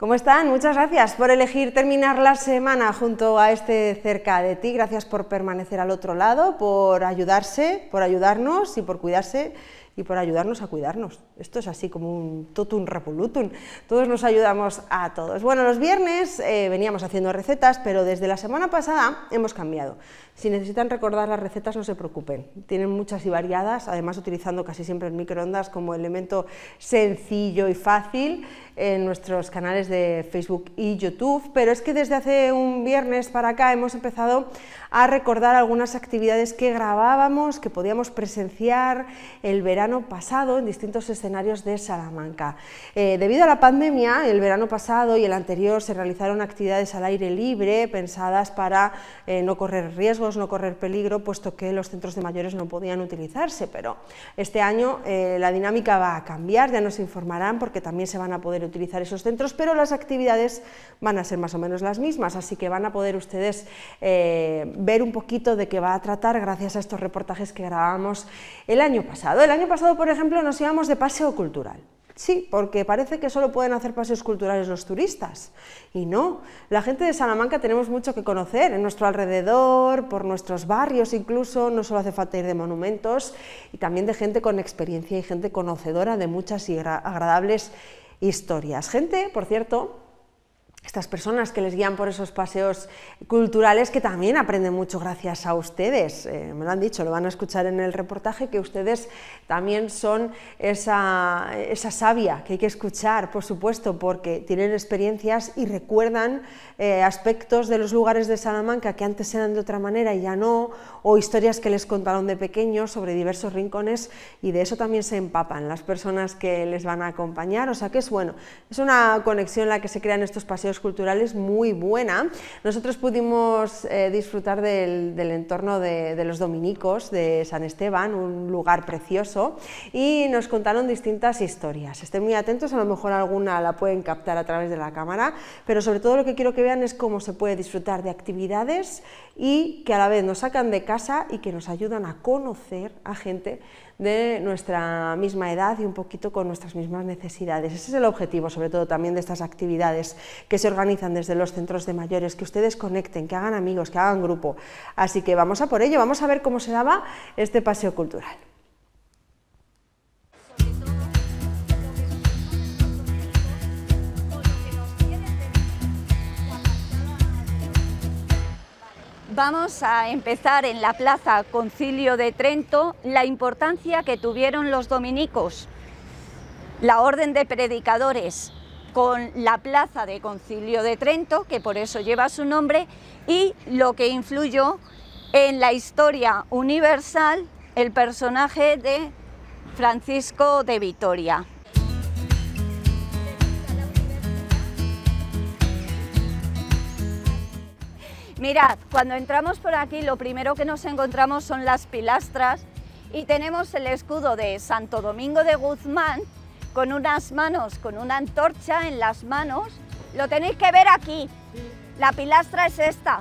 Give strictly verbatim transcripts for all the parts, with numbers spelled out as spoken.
¿Cómo están? Muchas gracias por elegir terminar la semana junto a este Cerca de Ti. Gracias por permanecer al otro lado, por ayudarse, por ayudarnos y por cuidarse y por ayudarnos a cuidarnos. Esto es así como un totum revolutum, todos nos ayudamos a todos. Bueno, los viernes eh, veníamos haciendo recetas, pero desde la semana pasada hemos cambiado. Si necesitan recordar las recetas, no se preocupen, tienen muchas y variadas, además utilizando casi siempre el microondas como elemento sencillo y fácil en nuestros canales de Facebook y YouTube, pero es que desde hace un viernes para acá hemos empezado a recordar algunas actividades que grabábamos, que podíamos presenciar el verano pasado en distintos escenarios de Salamanca. Eh, debido a la pandemia, el verano pasado y el anterior se realizaron actividades al aire libre pensadas para eh, no correr riesgos, no correr peligro, puesto que los centros de mayores no podían utilizarse, pero este año eh, la dinámica va a cambiar, ya nos informarán porque también se van a poder utilizar esos centros, pero las actividades van a ser más o menos las mismas, así que van a poder ustedes eh, ver un poquito de qué va a tratar gracias a estos reportajes que grabamos el año pasado. El año pasado, por ejemplo, nos íbamos de paseo cultural. Sí, porque parece que solo pueden hacer paseos culturales los turistas, y no, la gente de Salamanca tenemos mucho que conocer en nuestro alrededor, por nuestros barrios incluso, no solo hace falta ir de monumentos, y también de gente con experiencia y gente conocedora de muchas y agradables historias. Gente, por cierto, estas personas que les guían por esos paseos culturales que también aprenden mucho gracias a ustedes, eh, me lo han dicho, lo van a escuchar en el reportaje, que ustedes también son esa, esa savia que hay que escuchar, por supuesto, porque tienen experiencias y recuerdan eh, aspectos de los lugares de Salamanca que antes eran de otra manera y ya no, o historias que les contaron de pequeños sobre diversos rincones, y de eso también se empapan las personas que les van a acompañar, o sea que es bueno, es una conexión la que se crea en estos paseos culturales muy buena. Nosotros pudimos eh, disfrutar del, del entorno de, de los dominicos de San Esteban, un lugar precioso, y nos contaron distintas historias. Estén muy atentos, a lo mejor alguna la pueden captar a través de la cámara, pero sobre todo lo que quiero que vean es cómo se puede disfrutar de actividades y que a la vez nos sacan de casa y que nos ayudan a conocer a gente de nuestra misma edad y un poquito con nuestras mismas necesidades. Ese es el objetivo, sobre todo, también de estas actividades que se organizan desde los centros de mayores, que ustedes conecten, que hagan amigos, que hagan grupo. Así que vamos a por ello, vamos a ver cómo se daba este paseo cultural. Vamos a empezar en la Plaza Concilio de Trento, la importancia que tuvieron los dominicos, la orden de predicadores, con la Plaza de Concilio de Trento, que por eso lleva su nombre, y lo que influyó en la historia universal el personaje de Francisco de Vitoria. Mirad, cuando entramos por aquí lo primero que nos encontramos son las pilastras y tenemos el escudo de Santo Domingo de Guzmán con unas manos, con una antorcha en las manos. Lo tenéis que ver aquí, la pilastra es esta.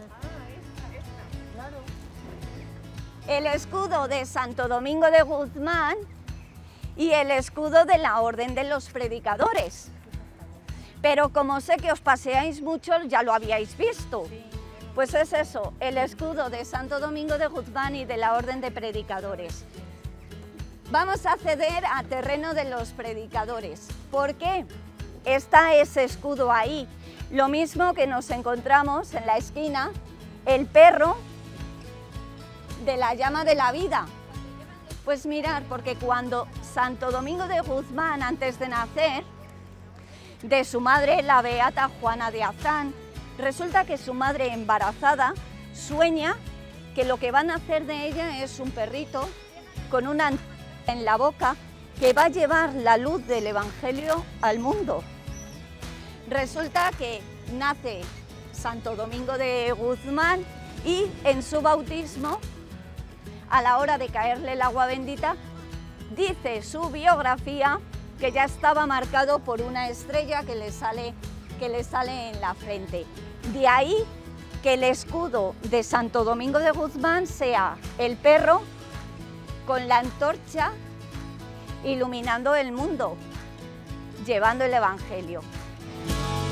El escudo de Santo Domingo de Guzmán y el escudo de la Orden de los Predicadores. Pero como sé que os paseáis mucho, ya lo habíais visto. Pues es eso, el escudo de Santo Domingo de Guzmán y de la Orden de Predicadores. Vamos a acceder a terreno de los predicadores. ¿Por qué está ese escudo ahí? Lo mismo que nos encontramos en la esquina, el perro de la llama de la vida. Pues mirar, porque cuando Santo Domingo de Guzmán, antes de nacer, de su madre, la beata Juana de Azán, resulta que su madre embarazada sueña que lo que van a hacer de ella es un perrito con una antorcha en la boca que va a llevar la luz del Evangelio al mundo. Resulta que nace Santo Domingo de Guzmán y en su bautismo, a la hora de caerle el agua bendita, dice su biografía que ya estaba marcado por una estrella que le sale, que le sale en la frente. De ahí que el escudo de Santo Domingo de Guzmán sea el perro con la antorcha iluminando el mundo, llevando el Evangelio.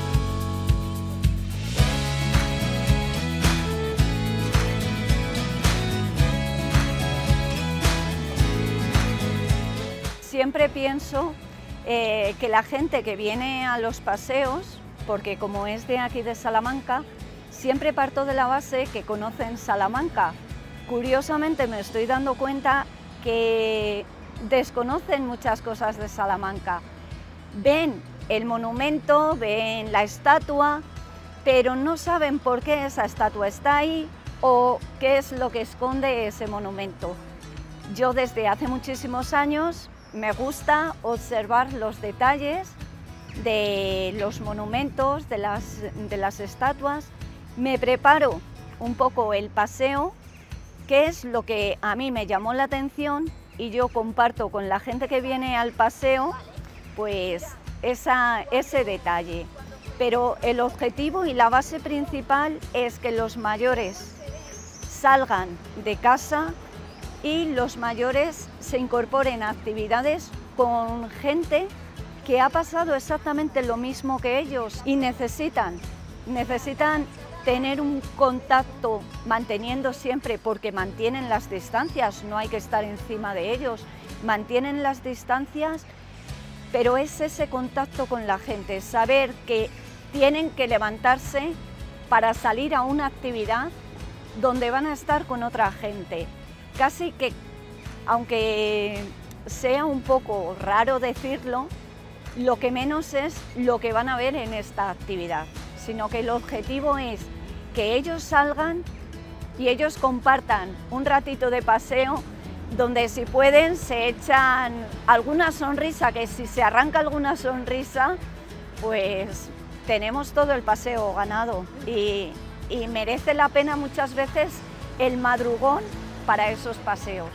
siempre pienso eh, que la gente que viene a los paseos, porque como es de aquí de Salamanca, siempre parto de la base que conocen Salamanca. Curiosamente me estoy dando cuenta que desconocen muchas cosas de Salamanca. Ven el monumento, ven la estatua, pero no saben por qué esa estatua está ahí o qué es lo que esconde ese monumento. Yo desde hace muchísimos años me gusta observar los detalles de los monumentos, de las, de las estatuas. Me preparo un poco el paseo, que es lo que a mí me llamó la atención, y yo comparto con la gente que viene al paseo pues esa, ese detalle. Pero el objetivo y la base principal es que los mayores salgan de casa y los mayores se incorporen a actividades con gente que ha pasado exactamente lo mismo que ellos y necesitan, necesitan tener un contacto manteniendo siempre, porque mantienen las distancias, no hay que estar encima de ellos, mantienen las distancias, pero es ese contacto con la gente, saber que tienen que levantarse para salir a una actividad donde van a estar con otra gente. Casi que, aunque sea un poco raro decirlo, lo que menos es lo que van a ver en esta actividad, sino que el objetivo es que ellos salgan y ellos compartan un ratito de paseo donde, si pueden, se echan alguna sonrisa, que si se arranca alguna sonrisa, pues tenemos todo el paseo ganado, y, y merece la pena muchas veces el madrugón para esos paseos.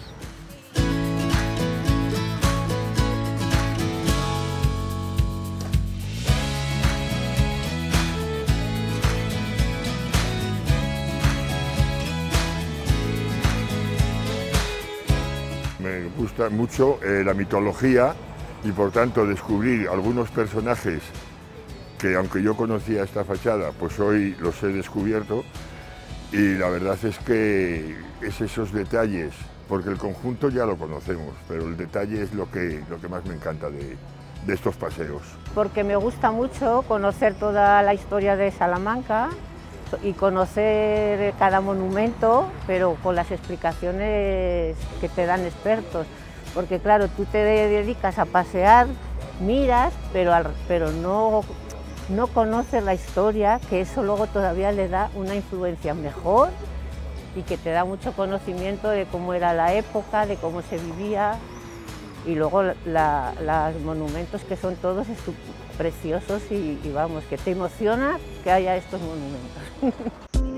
Me gusta mucho eh, la mitología, y por tanto descubrir algunos personajes que, aunque yo conocía esta fachada, pues hoy los he descubierto, y la verdad es que es esos detalles, porque el conjunto ya lo conocemos, pero el detalle es lo que, lo que más me encanta de, de estos paseos. Porque me gusta mucho conocer toda la historia de Salamanca y conocer cada monumento, pero con las explicaciones que te dan expertos, porque claro, tú te dedicas a pasear, miras, pero, al, pero no, no conoces la historia, que eso luego todavía le da una influencia mejor y que te da mucho conocimiento de cómo era la época, de cómo se vivía, y luego la, la, los monumentos, que son todos preciosos, y, y vamos, que te emociona que haya estos monumentos.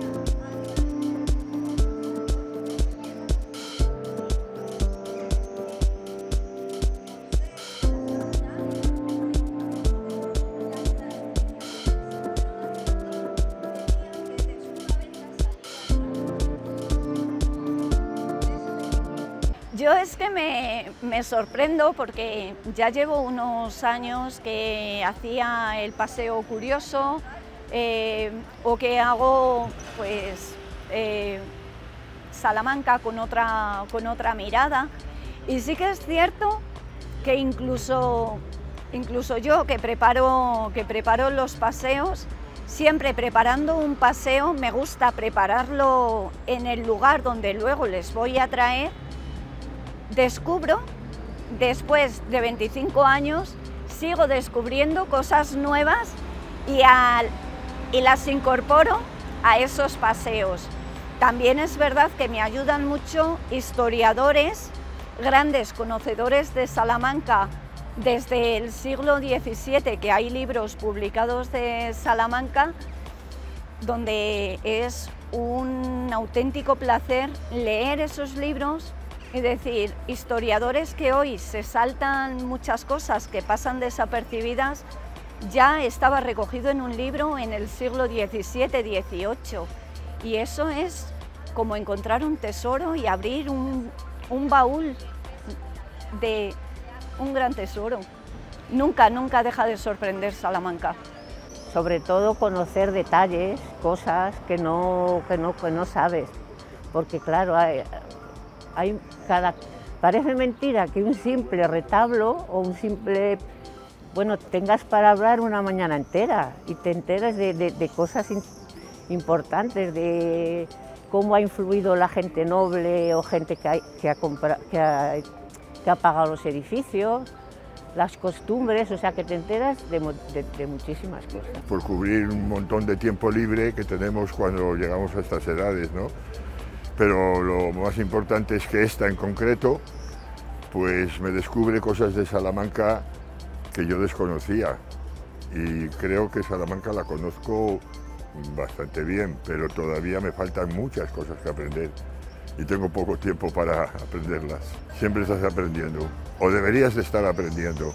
Yo es que me, me sorprendo, porque ya llevo unos años que hacía el paseo curioso, eh, o que hago pues eh, Salamanca con otra, con otra mirada, y sí que es cierto que incluso, incluso yo que preparo, que preparo los paseos, siempre preparando un paseo me gusta prepararlo en el lugar donde luego les voy a traer. Descubro, después de veinticinco años, sigo descubriendo cosas nuevas y, al, y las incorporo a esos paseos. También es verdad que me ayudan mucho historiadores, grandes conocedores de Salamanca desde el siglo diecisiete, que hay libros publicados de Salamanca, donde es un auténtico placer leer esos libros. Es decir, historiadores que hoy se saltan muchas cosas que pasan desapercibidas, ya estaba recogido en un libro en el siglo diecisiete dieciocho. Y eso es como encontrar un tesoro y abrir un, un baúl de un gran tesoro. Nunca, nunca deja de sorprender Salamanca. Sobre todo conocer detalles, cosas que no, que no, que no sabes, porque claro, hay, Hay cada, parece mentira que un simple retablo o un simple, bueno, tengas para hablar una mañana entera y te enteras de, de, de cosas in, importantes, de cómo ha influido la gente noble o gente que ha, que ha, compra, que ha, que ha pagado los edificios, las costumbres, o sea que te enteras de, de, de muchísimas cosas. Por cubrir un montón de tiempo libre que tenemos cuando llegamos a estas edades, ¿no? Pero lo más importante es que esta en concreto, pues me descubre cosas de Salamanca que yo desconocía, y creo que Salamanca la conozco bastante bien, pero todavía me faltan muchas cosas que aprender y tengo poco tiempo para aprenderlas. Siempre estás aprendiendo, o deberías de estar aprendiendo.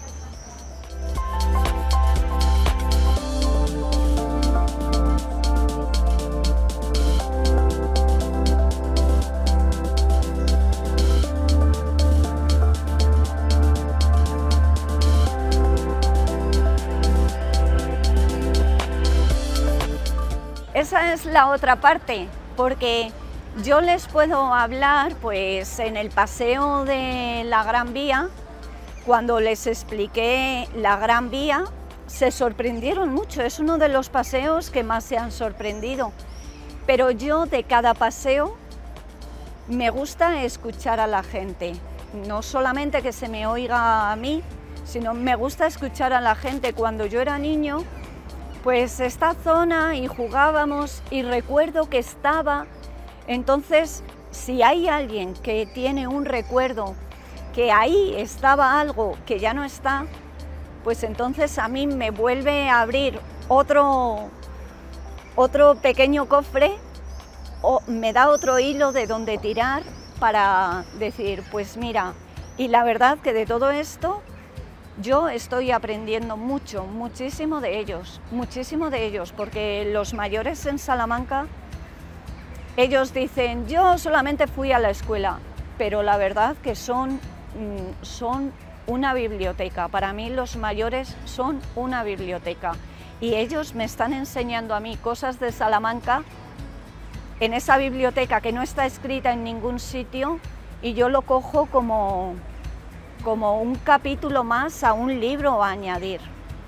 Esa es la otra parte, porque yo les puedo hablar, pues en el paseo de la Gran Vía, cuando les expliqué la Gran Vía, se sorprendieron mucho, es uno de los paseos que más se han sorprendido. Pero yo de cada paseo me gusta escuchar a la gente, no solamente que se me oiga a mí, sino me gusta escuchar a la gente. Cuando yo era niño, pues esta zona y jugábamos y recuerdo que estaba, entonces si hay alguien que tiene un recuerdo que ahí estaba algo que ya no está, pues entonces a mí me vuelve a abrir otro, otro pequeño cofre o me da otro hilo de donde tirar para decir, pues mira, y la verdad que de todo esto yo estoy aprendiendo mucho, muchísimo de ellos, muchísimo de ellos, porque los mayores en Salamanca, ellos dicen, yo solamente fui a la escuela, pero la verdad que son, son una biblioteca. Para mí los mayores son una biblioteca y ellos me están enseñando a mí cosas de Salamanca en esa biblioteca que no está escrita en ningún sitio y yo lo cojo como... como un capítulo más a un libro a añadir.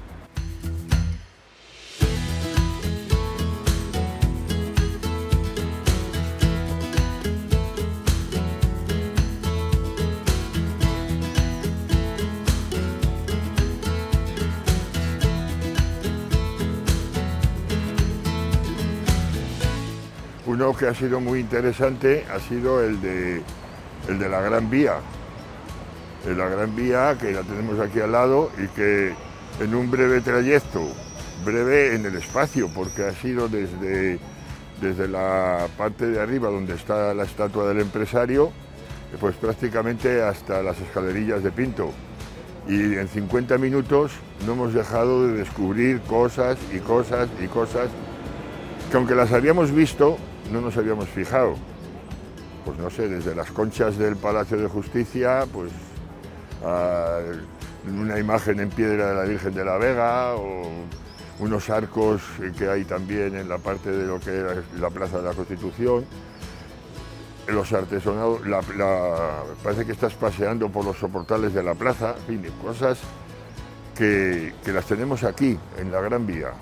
Uno que ha sido muy interesante ha sido el de, el de la Gran Vía. De la Gran Vía, que la tenemos aquí al lado y que en un breve trayecto, breve en el espacio, porque ha sido desde, desde la parte de arriba donde está la estatua del empresario, pues prácticamente hasta las escalerillas de Pinto. Y en cincuenta minutos no hemos dejado de descubrir cosas y cosas y cosas que aunque las habíamos visto, no nos habíamos fijado. Pues no sé, desde las conchas del Palacio de Justicia, pues a una imagen en piedra de la Virgen de la Vega o unos arcos que hay también en la parte de lo que era la Plaza de la Constitución, los artesonados, la, la, parece que estás paseando por los soportales de la plaza, en fin, cosas que, que las tenemos aquí, en la Gran Vía.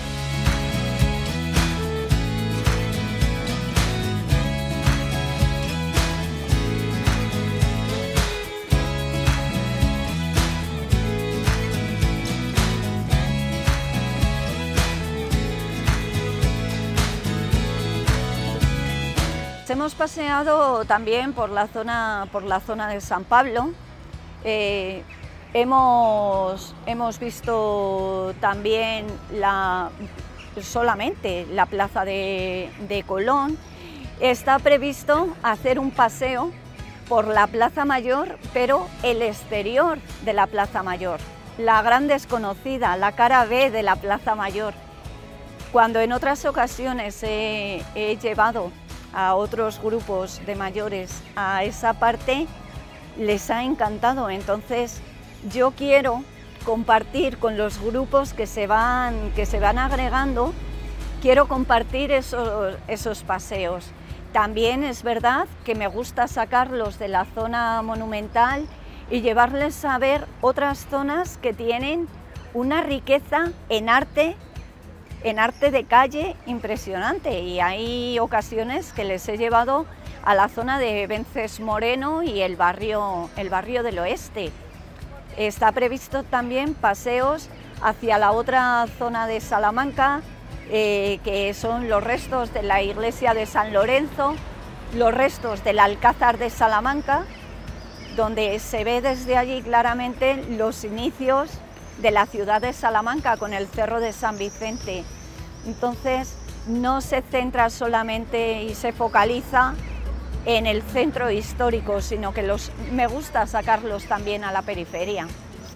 Hemos paseado también por la zona, por la zona de San Pablo, eh, hemos, hemos visto también la, solamente la plaza de, de Colón. Está previsto hacer un paseo por la Plaza Mayor, pero el exterior de la Plaza Mayor, la gran desconocida, la cara B de la Plaza Mayor. Cuando en otras ocasiones he, he llevado a otros grupos de mayores a esa parte, les ha encantado. Entonces yo quiero compartir con los grupos que se van, que se van agregando, quiero compartir esos, esos paseos. También es verdad que me gusta sacarlos de la zona monumental y llevarles a ver otras zonas que tienen una riqueza en arte, en arte de calle impresionante, y hay ocasiones que les he llevado a la zona de Vences Moreno y el barrio, el barrio del Oeste. Está previsto también paseos hacia la otra zona de Salamanca, eh, que son los restos de la iglesia de San Lorenzo, los restos del Alcázar de Salamanca, donde se ve desde allí claramente los inicios de la ciudad de Salamanca con el Cerro de San Vicente. Entonces no se centra solamente y se focaliza en el centro histórico, sino que los, me gusta sacarlos también a la periferia.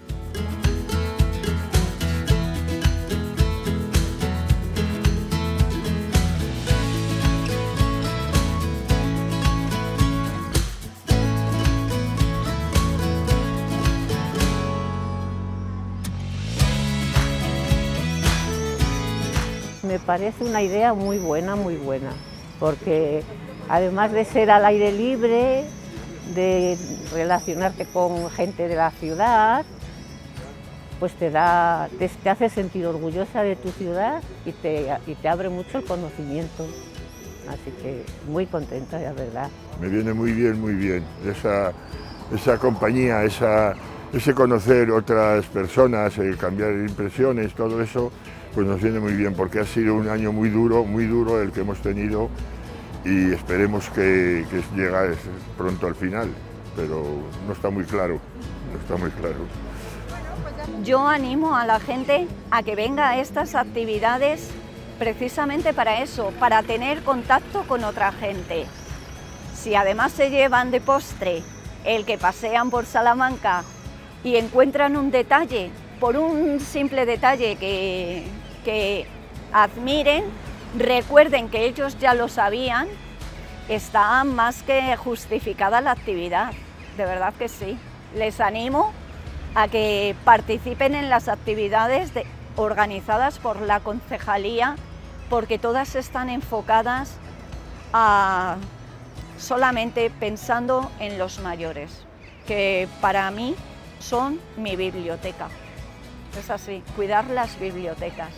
Me parece una idea muy buena, muy buena, porque además de ser al aire libre, de relacionarte con gente de la ciudad, pues te, da, te, te hace sentir orgullosa de tu ciudad y te, y te abre mucho el conocimiento. Así que muy contenta, la verdad. Me viene muy bien, muy bien, esa, esa compañía, esa, ese conocer otras personas, el cambiar impresiones, todo eso, pues nos viene muy bien, porque ha sido un año muy duro, muy duro el que hemos tenido, y esperemos que, que llegue pronto al final, pero no está muy claro, no está muy claro. Yo animo a la gente a que venga a estas actividades precisamente para eso, para tener contacto con otra gente. Si además se llevan de postre el que pasean por Salamanca y encuentran un detalle, por un simple detalle que, que admiren, recuerden que ellos ya lo sabían, está más que justificada la actividad, de verdad que sí. Les animo a que participen en las actividades de, organizadas por la concejalía, porque todas están enfocadas a solamente pensando en los mayores, que para mí son mi biblioteca. Es así, cuidar las bibliotecas.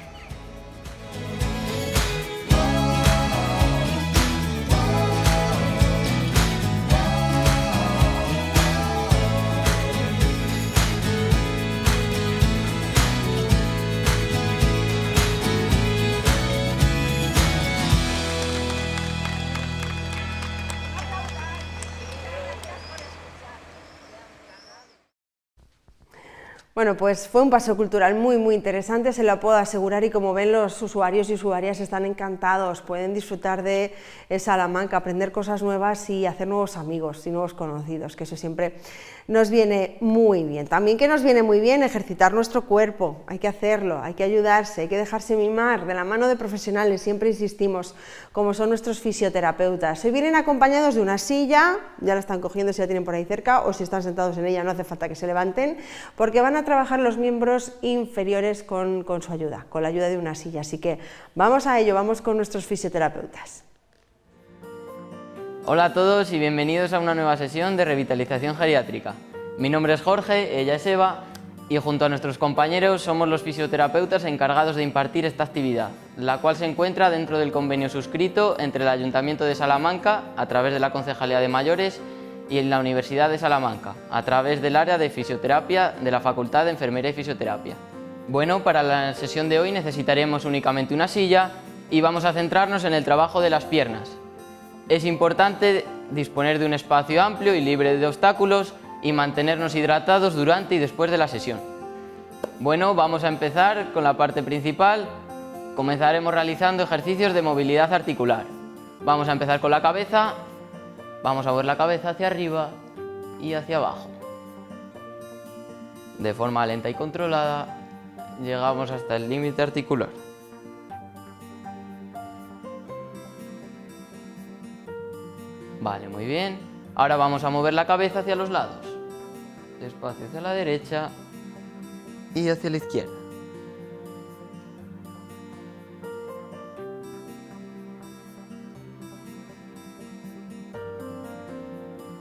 Bueno, pues fue un paseo cultural muy muy interesante, se lo puedo asegurar, y como ven, los usuarios y usuarias están encantados, pueden disfrutar de Salamanca, aprender cosas nuevas y hacer nuevos amigos y nuevos conocidos, que eso siempre nos viene muy bien. También que nos viene muy bien ejercitar nuestro cuerpo, hay que hacerlo, hay que ayudarse, hay que dejarse mimar de la mano de profesionales, siempre insistimos, como son nuestros fisioterapeutas. Se vienen acompañados de una silla, ya la están cogiendo si la tienen por ahí cerca, o si están sentados en ella no hace falta que se levanten, porque van a trabajar los miembros inferiores con, con su ayuda, con la ayuda de una silla. Así que vamos a ello, vamos con nuestros fisioterapeutas. Hola a todos y bienvenidos a una nueva sesión de revitalización geriátrica. Mi nombre es Jorge, ella es Eva, y junto a nuestros compañeros somos los fisioterapeutas encargados de impartir esta actividad, la cual se encuentra dentro del convenio suscrito entre el Ayuntamiento de Salamanca, a través de la Concejalía de Mayores, y en la Universidad de Salamanca, a través del área de fisioterapia de la Facultad de Enfermería y Fisioterapia. Bueno, para la sesión de hoy necesitaremos únicamente una silla y vamos a centrarnos en el trabajo de las piernas. Es importante disponer de un espacio amplio y libre de obstáculos y mantenernos hidratados durante y después de la sesión. Bueno, vamos a empezar con la parte principal. Comenzaremos realizando ejercicios de movilidad articular. Vamos a empezar con la cabeza. Vamos a mover la cabeza hacia arriba y hacia abajo. De forma lenta y controlada, llegamos hasta el límite articular. Vale, muy bien. Ahora vamos a mover la cabeza hacia los lados. Despacio hacia la derecha y hacia la izquierda.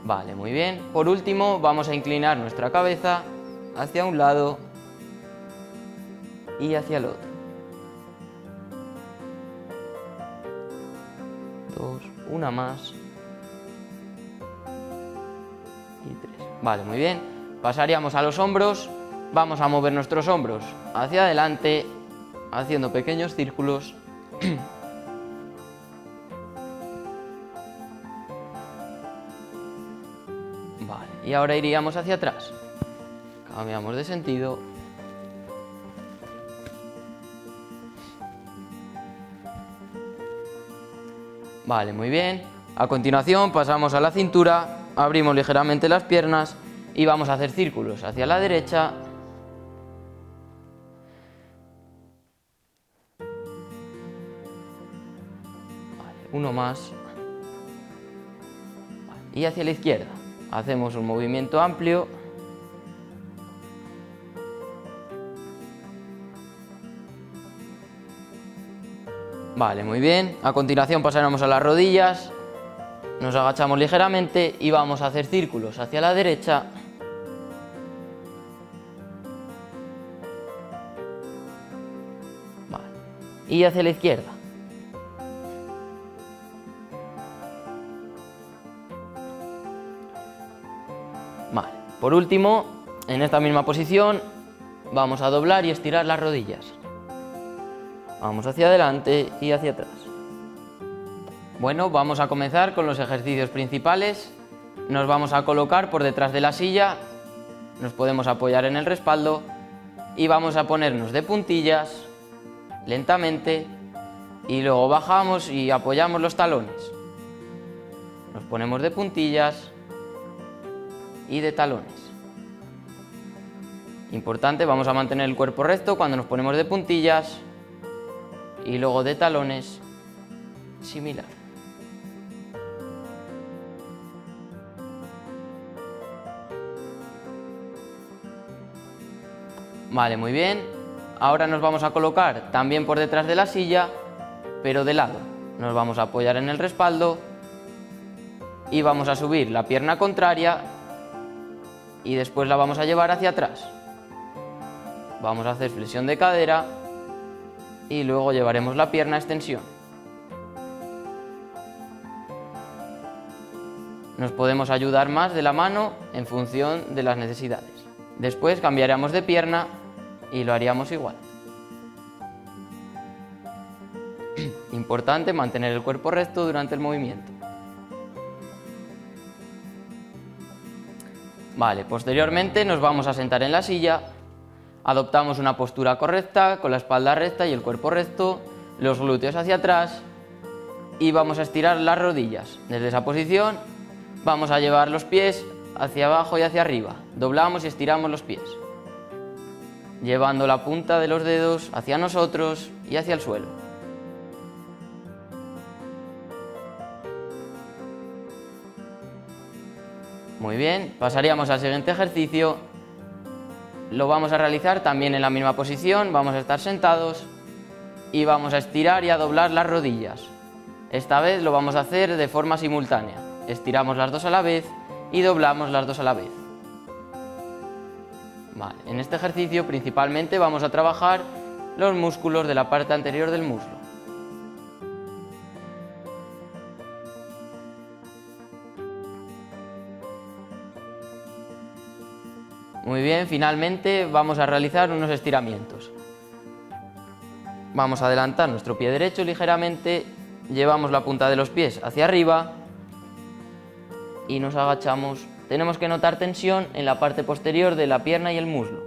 Vale, muy bien. Por último, vamos a inclinar nuestra cabeza hacia un lado y hacia el otro. Dos, una más. Y tres. Vale, muy bien. Pasaríamos a los hombros. Vamos a mover nuestros hombros hacia adelante, haciendo pequeños círculos. Vale, y ahora iríamos hacia atrás. Cambiamos de sentido. Vale, muy bien. A continuación pasamos a la cintura, abrimos ligeramente las piernas y vamos a hacer círculos hacia la derecha. Vale, uno más. Vale, y hacia la izquierda. Hacemos un movimiento amplio. Vale, muy bien. A continuación pasaremos a las rodillas. Nos agachamos ligeramente y vamos a hacer círculos hacia la derecha. Vale. Y hacia la izquierda. Vale. Por último, en esta misma posición, vamos a doblar y estirar las rodillas. Vamos hacia adelante y hacia atrás. Bueno, vamos a comenzar con los ejercicios principales. Nos vamos a colocar por detrás de la silla, nos podemos apoyar en el respaldo y vamos a ponernos de puntillas, lentamente, y luego bajamos y apoyamos los talones. Nos ponemos de puntillas y de talones. Importante, vamos a mantener el cuerpo recto cuando nos ponemos de puntillas y luego de talones, similar. Vale, muy bien. Ahora nos vamos a colocar también por detrás de la silla, pero de lado. Nos vamos a apoyar en el respaldo y vamos a subir la pierna contraria y después la vamos a llevar hacia atrás. Vamos a hacer flexión de cadera y luego llevaremos la pierna a extensión. Nos podemos ayudar más de la mano en función de las necesidades. Después cambiaremos de pierna y lo haríamos igual. Importante mantener el cuerpo recto durante el movimiento. Vale, posteriormente nos vamos a sentar en la silla. Adoptamos una postura correcta, con la espalda recta y el cuerpo recto, los glúteos hacia atrás y vamos a estirar las rodillas. Desde esa posición vamos a llevar los pies hacia abajo y hacia arriba. Doblamos y estiramos los pies, llevando la punta de los dedos hacia nosotros y hacia el suelo. Muy bien, pasaríamos al siguiente ejercicio. Lo vamos a realizar también en la misma posición, vamos a estar sentados y vamos a estirar y a doblar las rodillas. Esta vez lo vamos a hacer de forma simultánea. Estiramos las dos a la vez y doblamos las dos a la vez. Vale, en este ejercicio principalmente vamos a trabajar los músculos de la parte anterior del muslo. Muy bien, finalmente vamos a realizar unos estiramientos. Vamos a adelantar nuestro pie derecho ligeramente, llevamos la punta de los pies hacia arriba y nos agachamos. Tenemos que notar tensión en la parte posterior de la pierna y el muslo.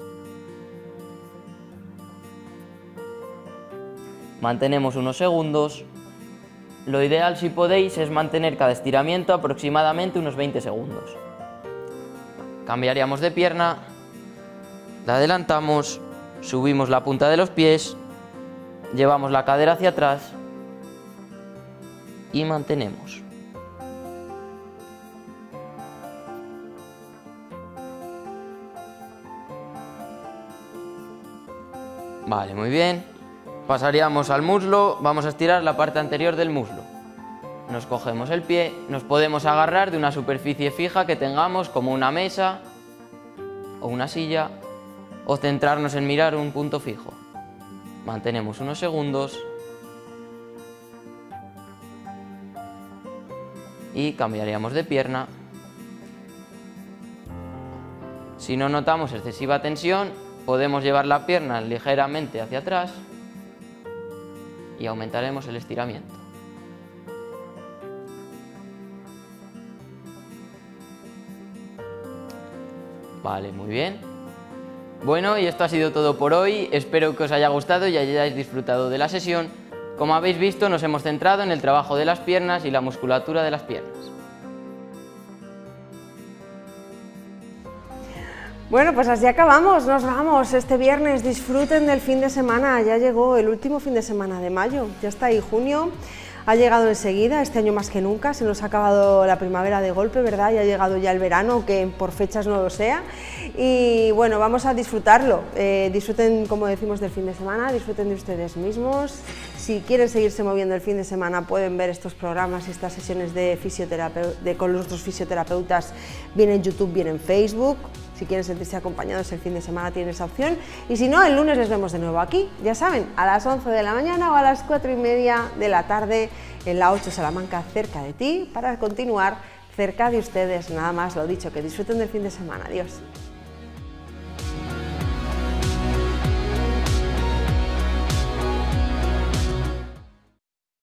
Mantenemos unos segundos. Lo ideal, si podéis, es mantener cada estiramiento aproximadamente unos veinte segundos. Cambiaríamos de pierna, la adelantamos, subimos la punta de los pies, llevamos la cadera hacia atrás y mantenemos. Vale, muy bien. Pasaríamos al muslo, vamos a estirar la parte anterior del muslo. nos cogemos el pie, nos podemos agarrar de una superficie fija que tengamos, como una mesa o una silla, o centrarnos en mirar un punto fijo. Mantenemos unos segundos y cambiaríamos de pierna. Si no notamos excesiva tensión, podemos llevar la pierna ligeramente hacia atrás y aumentaremos el estiramiento. Vale, muy bien. Bueno, y esto ha sido todo por hoy. Espero que os haya gustado y hayáis disfrutado de la sesión. Como habéis visto, nos hemos centrado en el trabajo de las piernas y la musculatura de las piernas. Bueno, pues así acabamos, nos vamos este viernes, disfruten del fin de semana, ya llegó el último fin de semana de mayo, ya está ahí junio, ha llegado enseguida, este año más que nunca, se nos ha acabado la primavera de golpe, ¿verdad? Y ha llegado ya el verano, aunque por fechas no lo sea, y bueno, vamos a disfrutarlo, eh, disfruten, como decimos, del fin de semana, disfruten de ustedes mismos. Si quieren seguirse moviendo el fin de semana pueden ver estos programas y estas sesiones de fisioterapeuta, de, con los otros fisioterapeutas, bien en YouTube, bien en Facebook. Si quieren sentirse acompañados el fin de semana tienen esa opción, y si no, el lunes les vemos de nuevo aquí, ya saben, a las once de la mañana o a las cuatro y media de la tarde en la ocho Salamanca, cerca de ti, para continuar cerca de ustedes. Nada más, lo dicho, que disfruten del fin de semana. Adiós.